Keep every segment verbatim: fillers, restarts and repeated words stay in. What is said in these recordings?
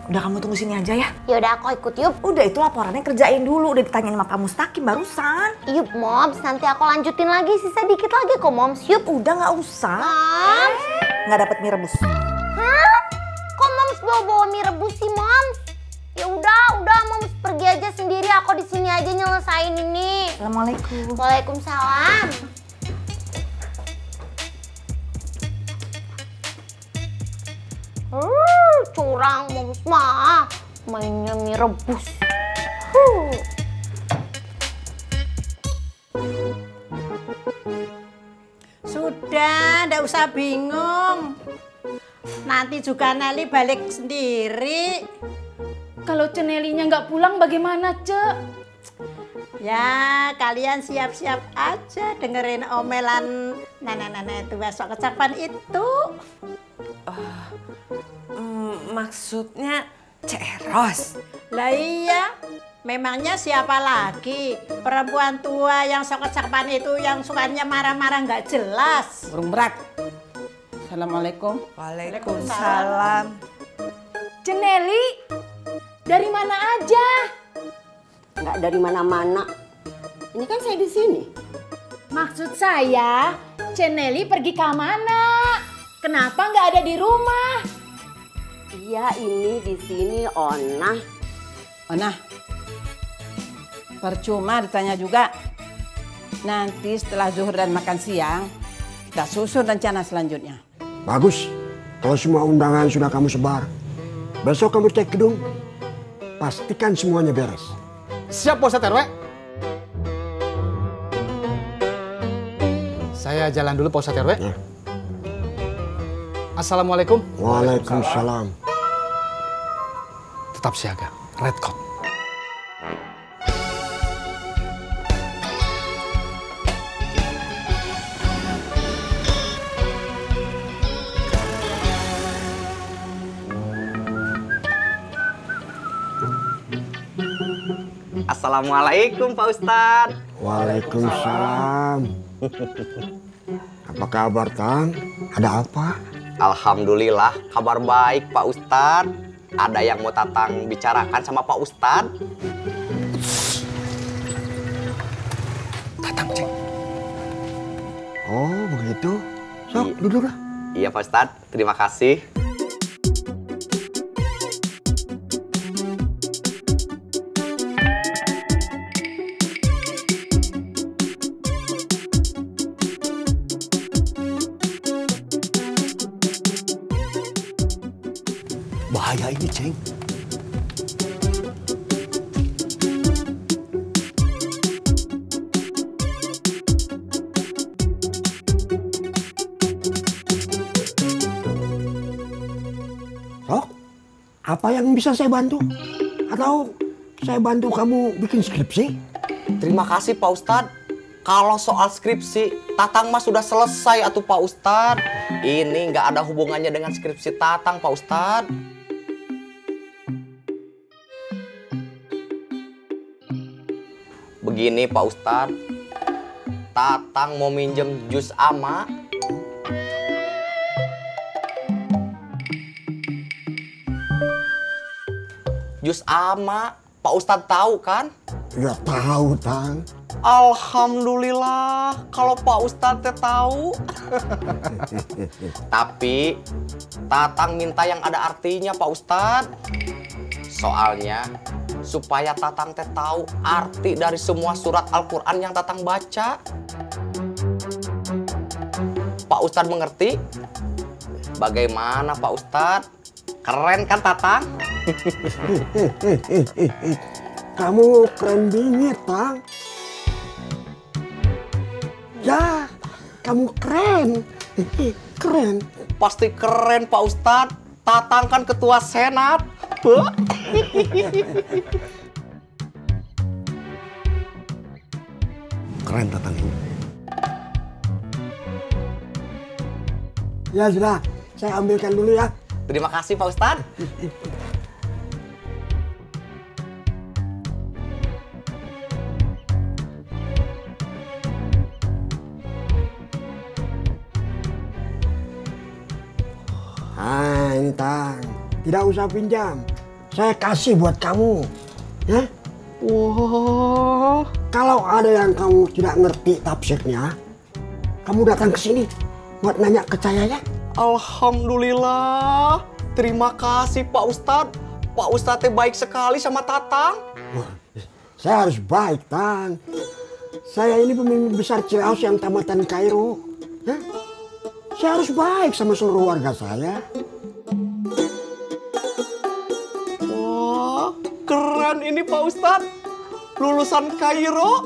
Udah kamu tunggu sini aja ya. Yaudah aku ikut yuk. Udah itu laporannya kerjain dulu. Udah ditanyain sama Pak Mustaqim barusan. Yuk Moms, nanti aku lanjutin lagi. Sisa dikit lagi kok Moms. Yuk. Udah nggak usah. Moms. Nggak dapet mie rebus. Hah? Kok Moms bawa-bawa mie rebus sih Moms? Ya udah, udah Moms pergi aja sendiri. Aku di sini aja nyelesain ini. Assalamualaikum. Waalaikumsalam. Uh, curang Moms mah. Mainnya mie rebus. Huh. Sudah, ndak usah bingung. Nanti juga Nelly balik sendiri. Kalau Cenelinya nggak pulang bagaimana, Cek? Ya, kalian siap-siap aja dengerin omelan nenek-nenek tua sok kecapan itu. Uh, mm, maksudnya Ceros. Lah iya, memangnya siapa lagi? Perempuan tua yang sok kecapan itu yang sukanya marah-marah nggak jelas. Burung berak. Assalamualaikum. Waalaikumsalam. Ceneli, dari mana aja? Nggak dari mana-mana. Ini kan saya di sini. Maksud saya, Ceneli pergi ke mana? Kenapa nggak ada di rumah? Iya, ini di sini Ona. Ona, percuma ditanya juga. Nanti setelah zuhur dan makan siang, kita susun rencana selanjutnya. Bagus. Kalau semua undangan sudah kamu sebar, besok kamu cek gedung. Pastikan semuanya beres. Siap, Pak Ustadz R W. Saya jalan dulu, Pak Ustadz R W. Ya. Assalamualaikum. Waalaikumsalam. Tetap siaga. Red Code. Assalamualaikum Pak Ustadz. Waalaikumsalam. Apa kabar, Tang? Ada apa? Alhamdulillah, kabar baik Pak Ustadz. Ada yang mau Tatang bicarakan sama Pak Ustadz. Tatang, cek. Oh, begitu. Sok, I duduk lah. Iya Pak Ustadz, terima kasih. Bahaya ini, Ceng. Sok, apa yang bisa saya bantu? Atau saya bantu kamu bikin skripsi? Terima kasih Pak Ustadz. Kalau soal skripsi, Tatang mah sudah selesai atuh Pak Ustadz. Ini nggak ada hubungannya dengan skripsi Tatang Pak Ustadz. Begini Pak Ustadz, Tatang mau minjem jus ama. Jus ama, Pak Ustadz tahu kan? Ya tahu, Tang. Alhamdulillah kalau Pak Ustadz teh tahu. Tapi Tatang minta yang ada artinya Pak Ustadz. Soalnya supaya Tatang teh tahu arti dari semua surat Al-Quran yang Tatang baca. Pak Ustadz mengerti? Bagaimana Pak Ustadz? Keren kan Tatang? Kamu keren bingit, Tang. Ya, kamu keren. Keren. Pasti keren Pak Ustadz. Tatang kan ketua senat. Keren Tatang ini. Ya sudah, saya ambilkan dulu ya. Terima kasih Pak Ustadz. Ah, ini Tang. Tidak usah pinjam. saya kasih buat kamu. Ya? Wah. Kalau ada yang kamu tidak ngerti tafsirnya, kamu datang ke sini buat nanya ke saya ya. Alhamdulillah. Terima kasih Pak Ustadz. Pak Ustadz teh baik sekali sama Tatang. Wah, saya harus baik, Tang. Saya ini pemimpin besar Ciraos yang tamatan Kairo. Ya? Saya harus baik sama seluruh warga saya. Wah, keren ini Pak Ustadz. Lulusan Kairo.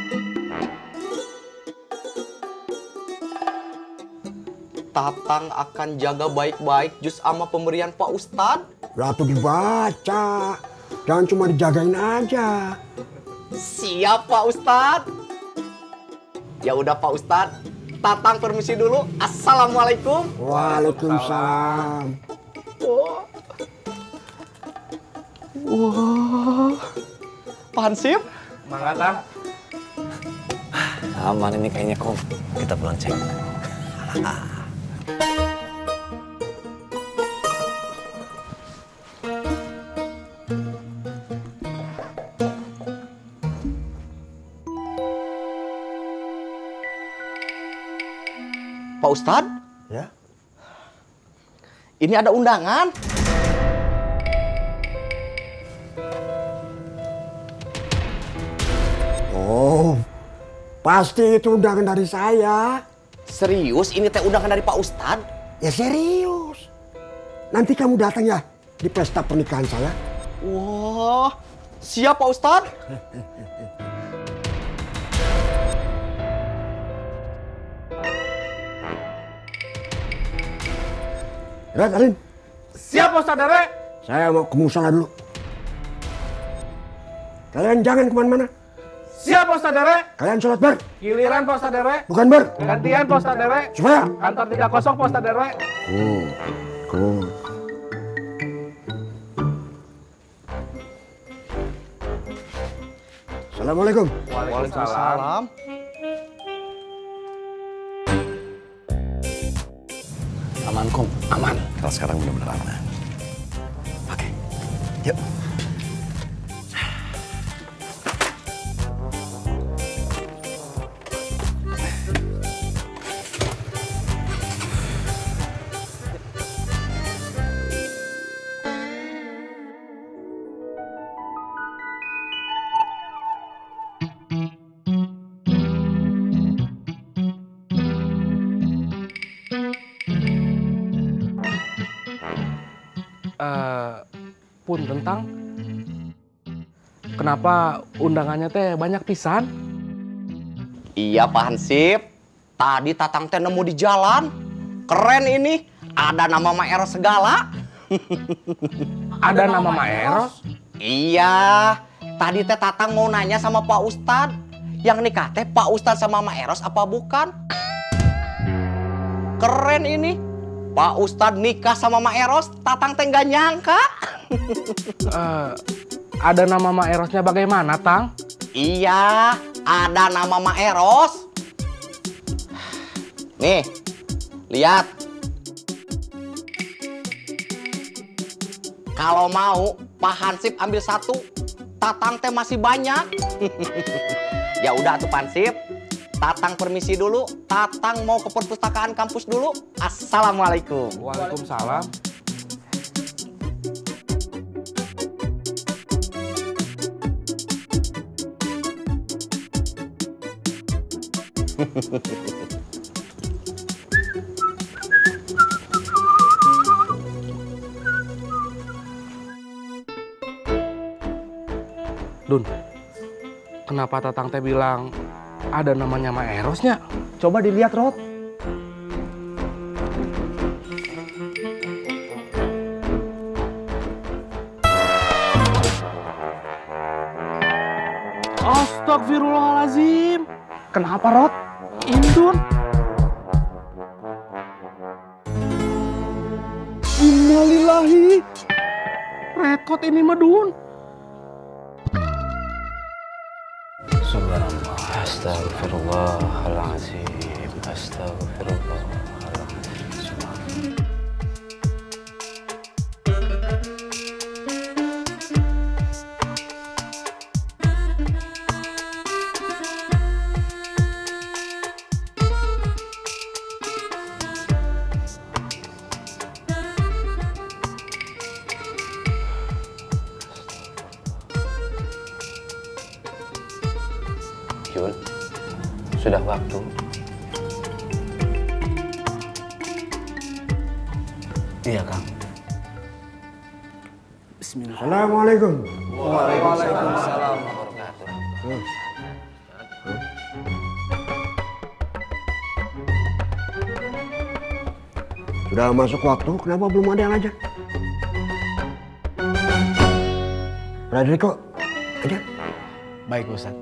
Tatang akan jaga baik-baik jus sama pemberian Pak Ustadz. Ratu dibaca, jangan cuma dijagain aja. Siap Pak Ustadz. Ya udah Pak Ustadz, Tatang permisi dulu. Assalamualaikum. Waalaikumsalam. Wah, wah, Pak Hansip. Mangga, Tang. Aman ini kayaknya, Kom. Kita pulang cek. Pak Ustadz? Ya? Ini ada undangan. Oh, pasti itu undangan dari saya. Serius? Ini teh undangan dari Pak Ustadz? Ya serius. Nanti kamu datang ya di pesta pernikahan saya. Wah, siap Pak Ustadz. Red, Arin. Siap, Pak Ustadz R W. Saya mau ke musala dulu. Kalian jangan kemana-mana. Siap, Pak Ustadz R W. Kalian sholat ber. Giliran, Pak Ustadz R W. Bukan ber. Gantian, Pak Ustadz R W. Supaya. Kantor tidak kosong, Pak Ustadz R W. Hmm. Cool. Assalamualaikum. Waalaikumsalam. Aman, Kom. Aman. Kalau sekarang benar-benar aman. Oke. Yuk. Uh, pun tentang kenapa undangannya teh banyak pisan? Iya Pak Hansip. Tadi Tatang teh nemu di jalan. Keren ini. Ada nama Maeros segala. Ada nama Maeros? Iya. Tadi teh Tatang mau nanya sama Pak Ustadz. Yang nikah teh Pak Ustadz sama Maeros apa bukan? Keren ini. Pak Ustadz nikah sama Maeros, Tatang teh nggak nyangka. uh, ada nama Maerosnya bagaimana, Tang? Iya, ada nama Maeros. Nih, lihat. Kalau mau, Pak Hansip ambil satu. Tatang teh masih banyak. Ya udah tuh Pak Hansip. Tatang permisi dulu. Tatang mau ke perpustakaan kampus dulu. Assalamualaikum. Waalaikumsalam. Dun, kenapa Tatang teh bilang ada namanya Maerosnya? Coba dilihat, Rod. Astagfirullahaladzim. Kenapa, Rod? Indun. Innalillahi. Rekod ini medun. Subhanallah. Astagfirullahaladzim. Astagfirullahaladzim. Yun. Sudah waktu. Iya, Kang. Bismillah. Assalamualaikum. Waalaikumsalam warahmatullahi wabarakatuh. Sudah masuk waktu, kenapa belum ada yang ngajak? Radriko, ajak. Baik, Ustaz.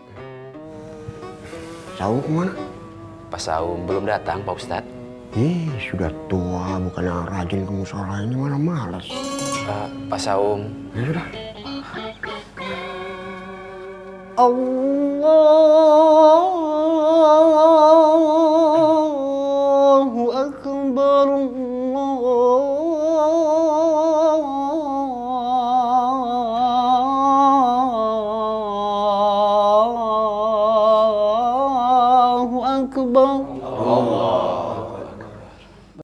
Saung kemana? Pak Saum belum datang, Pak Ustadz. Ih, sudah tua, bukannya rajin ke musola ini malah malas. Uh, Pak Saum. Ya sudah. Allahu Akbar. Allahu Akbar.